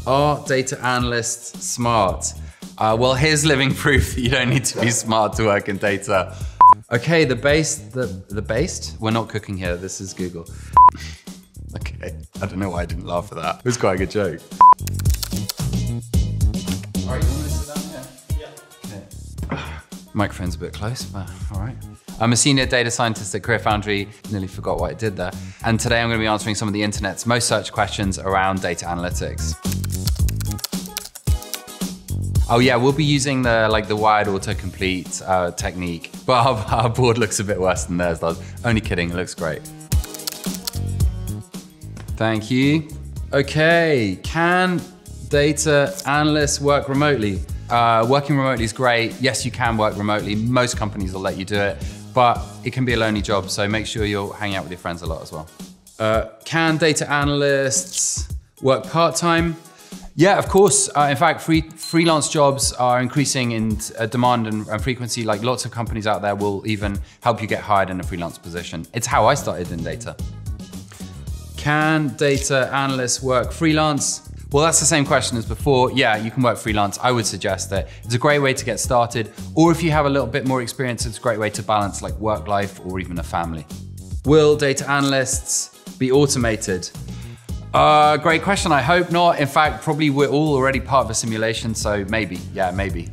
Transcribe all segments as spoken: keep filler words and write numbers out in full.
Are data analysts smart? Uh, well, here's living proof that you don't need to be smart to work in data. Okay, the base, the, the based? We're not cooking here, this is Google. Okay, I don't know why I didn't laugh at that. It was quite a good joke. All right, you want to sit down here? Yeah. Okay. Microphone's a bit close, but all right. I'm a senior data scientist at Career Foundry. Nearly forgot what I did there. And today I'm going to be answering some of the internet's most searched questions around data analytics. Oh yeah, we'll be using the like the wired autocomplete uh, technique, but our, our board looks a bit worse than theirs does. Only kidding, it looks great. Thank you. Okay, can data analysts work remotely? Uh, working remotely is great. Yes, you can work remotely. Most companies will let you do it, but it can be a lonely job, so make sure you're hanging out with your friends a lot as well. Uh, can data analysts work part-time? Yeah, of course. Uh, in fact, free, freelance jobs are increasing in uh, demand and, and frequency. Like lots of companies out there will even help you get hired in a freelance position. It's how I started in data. Can data analysts work freelance? Well, that's the same question as before. Yeah, you can work freelance. I would suggest that it's a great way to get started. Or if you have a little bit more experience, it's a great way to balance like work life or even a family. Will data analysts be automated? Uh, great question, I hope not. In fact, probably we're all already part of a simulation, so maybe, yeah, maybe.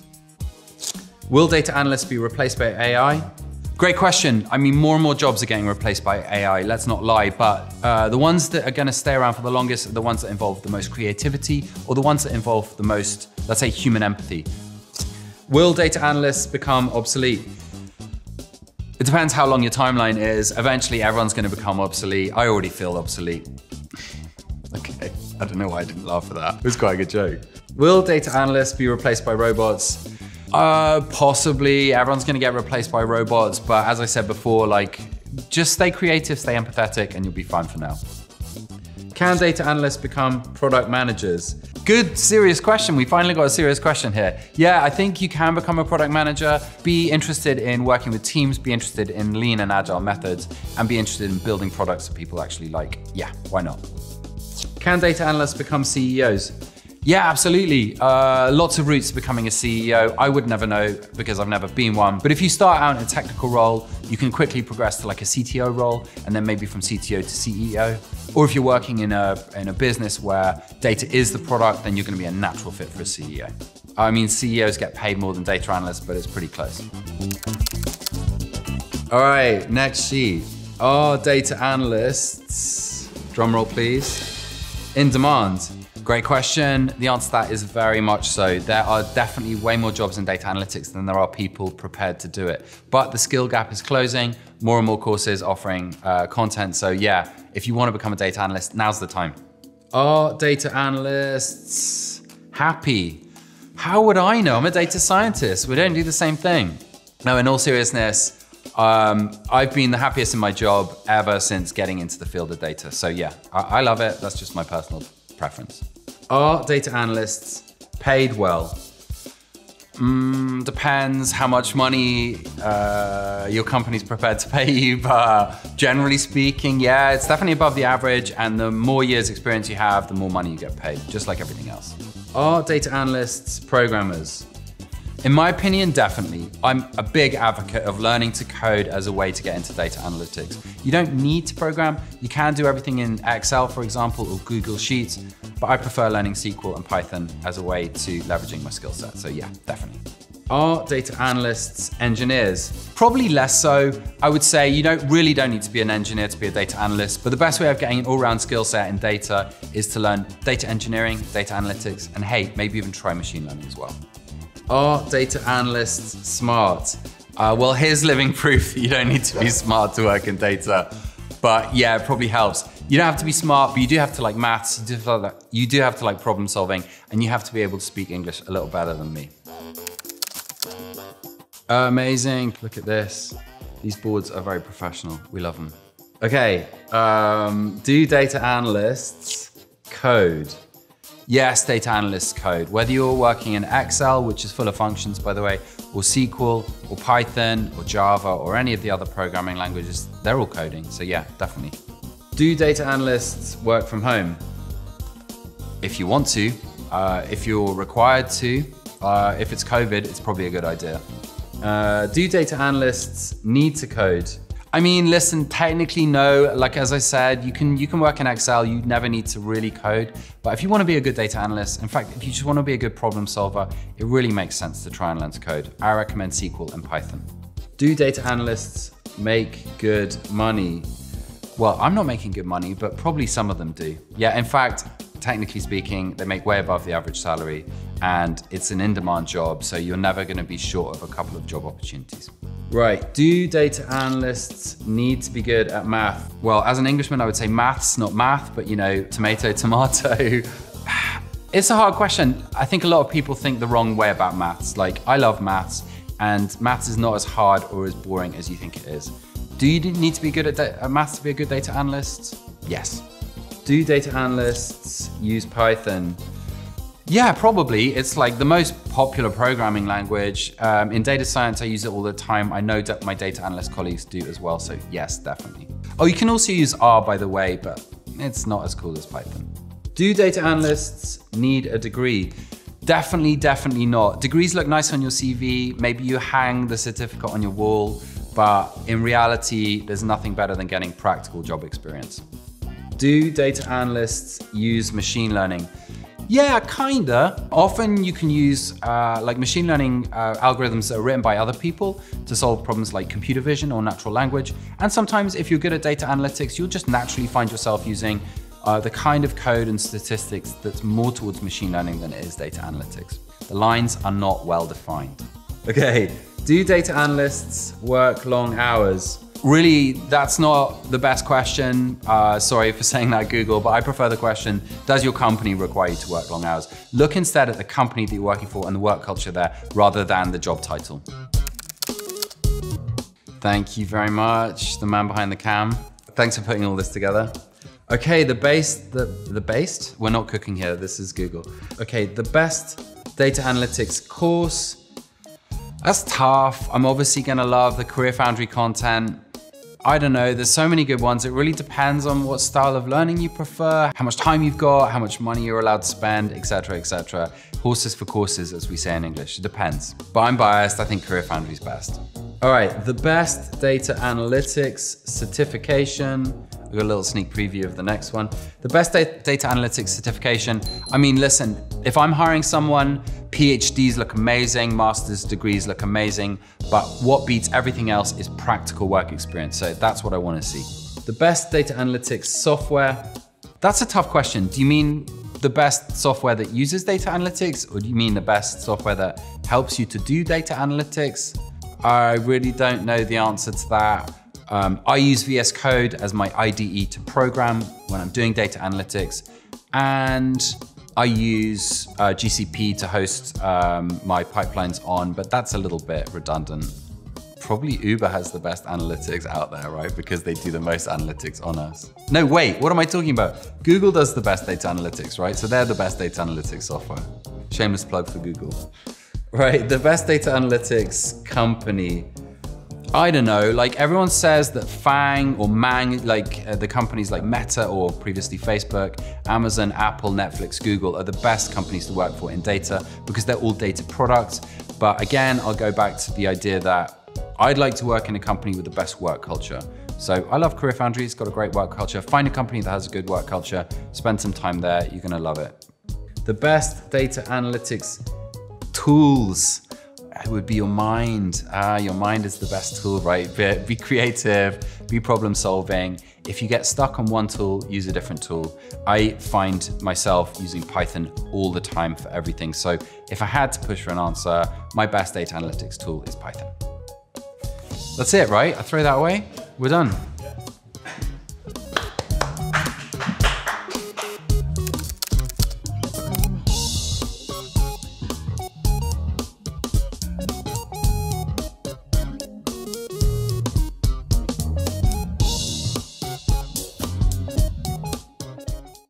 Will data analysts be replaced by A I? Great question. I mean, more and more jobs are getting replaced by A I, let's not lie, but uh, the ones that are gonna stay around for the longest are the ones that involve the most creativity or the ones that involve the most, let's say, human empathy. Will data analysts become obsolete? It depends how long your timeline is. Eventually, everyone's gonna become obsolete. I already feel obsolete. Okay, I don't know why I didn't laugh at that. It was quite a good joke. Will data analysts be replaced by robots? Uh, possibly. Everyone's gonna get replaced by robots, but as I said before, like, just stay creative, stay empathetic, and you'll be fine for now. Can data analysts become product managers? Good, serious question. We finally got a serious question here. Yeah, I think you can become a product manager, be interested in working with teams, be interested in lean and agile methods, and be interested in building products that people actually like. Yeah, why not? Can data analysts become C E Os? Yeah, absolutely. Uh, lots of routes to becoming a C E O. I would never know because I've never been one. But if you start out in a technical role, you can quickly progress to like a C T O role, and then maybe from C T O to C E O. Or if you're working in a, in a business where data is the product, then you're gonna be a natural fit for a C E O. I mean, C E Os get paid more than data analysts, but it's pretty close. All right, next sheet. Are data analysts, drum roll please, in demand? Great question. The answer to that is very much so. There are definitely way more jobs in data analytics than there are people prepared to do it. But the skill gap is closing, more and more courses offering uh, content. So yeah, if you want to become a data analyst, now's the time. Are data analysts happy? How would I know? I'm a data scientist. We don't do the same thing. No, in all seriousness, um, I've been the happiest in my job ever since getting into the field of data. So yeah, I, I love it. That's just my personal preference. Are data analysts paid well? Mm, depends how much money uh, your company's prepared to pay you, but generally speaking, yeah, it's definitely above the average, and the more years experience you have, the more money you get paid, just like everything else. Are data analysts programmers? In my opinion, definitely. I'm a big advocate of learning to code as a way to get into data analytics. You don't need to program. You can do everything in Excel, for example, or Google Sheets, but I prefer learning S Q L and Python as a way to leveraging my skill set. So yeah, definitely. Are data analysts engineers? Probably less so. I would say you don't really don't need to be an engineer to be a data analyst, but the best way of getting an all-round skill set in data is to learn data engineering, data analytics, and hey, maybe even try machine learning as well. Are data analysts smart? Uh, well, here's living proof that you don't need to be smart to work in data. But yeah, it probably helps. You don't have to be smart, but you do have to like maths, you do have to like, you do have to like problem solving, and you have to be able to speak English a little better than me. Amazing, look at this. These boards are very professional, we love them. Okay, um, do data analysts code? Yes, data analysts code. Whether you're working in Excel, which is full of functions, by the way, or S Q L, or Python, or Java, or any of the other programming languages, they're all coding. So yeah, definitely. Do data analysts work from home? if you want to. Uh, if you're required to, uh, if it's COVID, it's probably a good idea. Uh, do data analysts need to code? I mean, listen, technically no. Like, as I said, you can, you can work in Excel, you never need to really code. But if you want to be a good data analyst, in fact, if you just want to be a good problem solver, it really makes sense to try and learn to code. I recommend S Q L and Python. Do data analysts make good money? Well, I'm not making good money, but probably some of them do. Yeah, in fact, technically speaking, they make way above the average salary, and it's an in-demand job, so you're never going to be short of a couple of job opportunities. Right, do data analysts need to be good at math? Well, as an Englishman, I would say maths, not math, but you know, tomato, tomato. It's a hard question. I think a lot of people think the wrong way about maths. Like, I love maths, and maths is not as hard or as boring as you think it is. Do you need to be good at, at maths to be a good data analyst? Yes. Do data analysts use Python? Yeah, probably. It's like the most popular programming language. Um, in data science, I use it all the time. I know that my data analyst colleagues do as well, so yes, definitely. Oh, you can also use R, by the way, but it's not as cool as Python. Do data analysts need a degree? Definitely, definitely not. Degrees look nice on your C V. Maybe you hang the certificate on your wall, but in reality, there's nothing better than getting practical job experience. Do data analysts use machine learning? Yeah, kinda. Often you can use uh, like machine learning uh, algorithms that are written by other people to solve problems like computer vision or natural language. And sometimes if you're good at data analytics, you'll just naturally find yourself using uh, the kind of code and statistics that's more towards machine learning than it is data analytics. The lines are not well defined. Okay, do data analysts work long hours? Really, that's not the best question. Uh, sorry for saying that, Google, but I prefer the question, does your company require you to work long hours? Look instead at the company that you're working for and the work culture there, rather than the job title. Thank you very much, the man behind the cam. Thanks for putting all this together. Okay, the base, the, the base? We're not cooking here, this is Google. Okay, the best data analytics course. That's tough. I'm obviously gonna love the Career Foundry content. I don't know, there's so many good ones. It really depends on what style of learning you prefer, how much time you've got, how much money you're allowed to spend, et cetera, et cetera. Horses for courses, as we say in English, it depends. But I'm biased, I think Career Foundry's best. All right, the best data analytics certification. We've got a little sneak preview of the next one. The best data analytics certification. I mean, listen, if I'm hiring someone, PhDs look amazing, master's degrees look amazing, but what beats everything else is practical work experience. So that's what I want to see. The best data analytics software. That's a tough question. Do you mean the best software that uses data analytics, or do you mean the best software that helps you to do data analytics? I really don't know the answer to that. Um, I use V S Code as my I D E to program when I'm doing data analytics, and I use uh, G C P to host um, my pipelines on, but that's a little bit redundant. Probably Uber has the best analytics out there, right? Because they do the most analytics on us. No, wait, what am I talking about? Google does the best data analytics, right? So they're the best data analytics software. Shameless plug for Google. Right, the best data analytics company. I don't know, like everyone says that Fang or Mang, like uh, the companies like Meta or previously Facebook, Amazon, Apple, Netflix, Google are the best companies to work for in data because they're all data products. But again, I'll go back to the idea that I'd like to work in a company with the best work culture. So I love Career Foundry, it's got a great work culture. Find a company that has a good work culture, spend some time there, you're gonna love it. The best data analytics tools. It would be your mind. Ah, your mind is the best tool, right? Be, be creative, be problem solving. If you get stuck on one tool, use a different tool. I find myself using Python all the time for everything. So if I had to push for an answer, my best data analytics tool is Python. That's it, right? I throw that away, we're done.